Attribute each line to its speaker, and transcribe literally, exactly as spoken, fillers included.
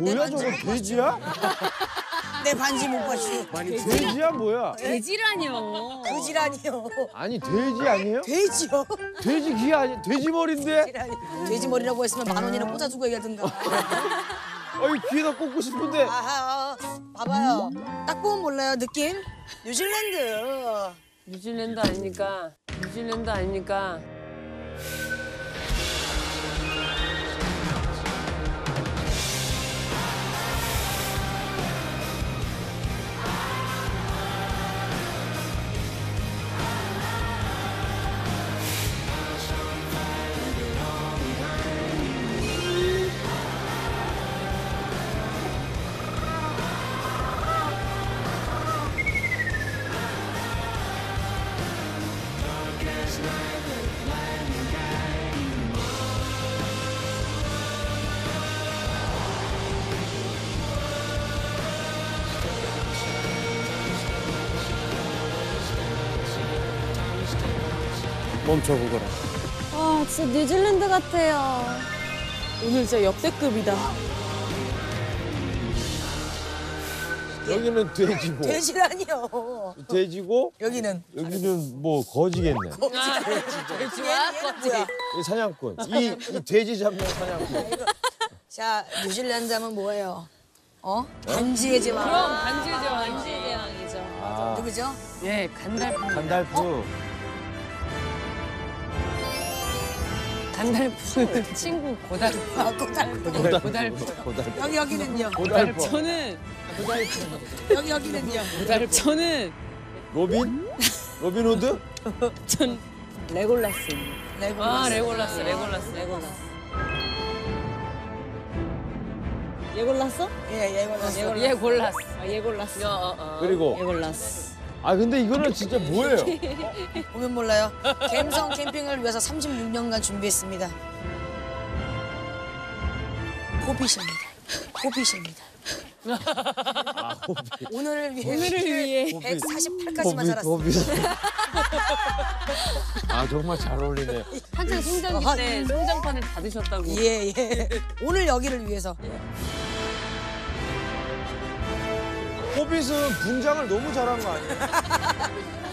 Speaker 1: 뭐야 저거 돼지야?
Speaker 2: 내 반지 못 봤지.
Speaker 1: 돼지야 뭐야?
Speaker 3: 돼지라뇨.
Speaker 2: 그지라니요.
Speaker 1: 아니 돼지 아니에요?
Speaker 2: 돼지요?
Speaker 1: 돼지 귀 아니 돼지 머리인데?
Speaker 2: 돼지 머리라고 했으면 만 원이나 꽂아주고 얘기하든가.
Speaker 1: 아이 귀에다 꽂고 싶은데.
Speaker 2: 아하, 봐봐요. 딱 보면 몰라요, 느낌? 뉴질랜드.
Speaker 3: 뉴질랜드 아닙니까? 뉴질랜드 아닙니까?
Speaker 1: 멈춰보거라.
Speaker 4: 와, 진짜 뉴질랜드 같아요.
Speaker 2: 오늘 진짜 역대급이다.
Speaker 1: 여기는 돼지고.
Speaker 2: 돼지라니요.
Speaker 1: 돼지고
Speaker 2: 여기는.
Speaker 1: 여기는 뭐 거지겠네.
Speaker 3: 돼지와 껍질.
Speaker 1: 이 사냥꾼. 이, 이 돼지 잡는 사냥꾼.
Speaker 2: 자, 뉴질랜드 하면 뭐예요? 어? 반지의 제왕.
Speaker 3: 그럼 반지의 제왕.
Speaker 4: 반지의 제왕이죠.
Speaker 1: 아,
Speaker 2: 누구죠?
Speaker 3: 예, 간달프.
Speaker 1: 간달프.
Speaker 3: 간달프 친구 고달프.
Speaker 2: 아, 고달프.
Speaker 3: 고달프.
Speaker 1: 고달프.
Speaker 2: 여기, 여기는요?
Speaker 1: 고달프.
Speaker 3: 저는
Speaker 2: 여기, 여기는요?
Speaker 3: 고달프. 저는
Speaker 1: 로빈? 로빈 후드?
Speaker 3: 전 레골라스.
Speaker 2: 레고라스.
Speaker 3: 아, 레골라스, 레골라스, 레골라스.
Speaker 4: 예골라스?
Speaker 2: 예, 예골라스.
Speaker 3: 예, 골라스.
Speaker 4: 아, 예골라스.
Speaker 3: 어, 어, 어.
Speaker 1: 그리고
Speaker 4: 예골라스.
Speaker 1: 아 근데 이거는 진짜 뭐예요?
Speaker 2: 보면 몰라요. 갬성 캠핑을 위해서 삼십육 년간 준비했습니다. 호빗입니다. 호빗입니다.
Speaker 1: 아, 호빗.
Speaker 2: 오늘을 위해
Speaker 3: 오늘을 위해.
Speaker 2: 백사십팔 까지만
Speaker 1: 호빗,
Speaker 2: 살았어.
Speaker 1: 호빗. 아 정말 잘 어울리네.
Speaker 3: 한창 성장기 때 성장판을 받으셨다고.
Speaker 2: 예, 예. 오늘 여기를 위해서.
Speaker 1: 호빗은 분장을 너무 잘한 거 아니에요?